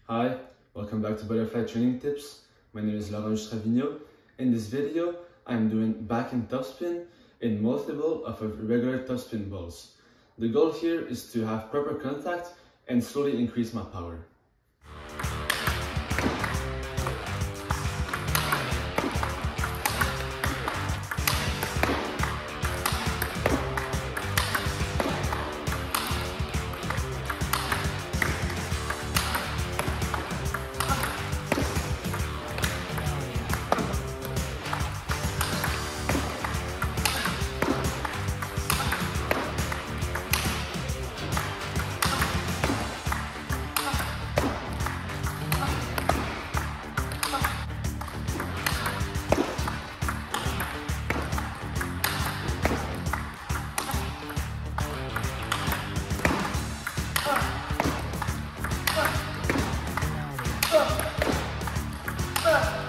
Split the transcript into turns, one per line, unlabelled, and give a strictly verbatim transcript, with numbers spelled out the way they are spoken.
Hi, welcome back to Butterfly Training Tips. My name is Laurent Stravigno. In this video, I'm doing back and topspin in multiple of regular topspin balls. The goal here is to have proper contact and slowly increase my power.
Uh.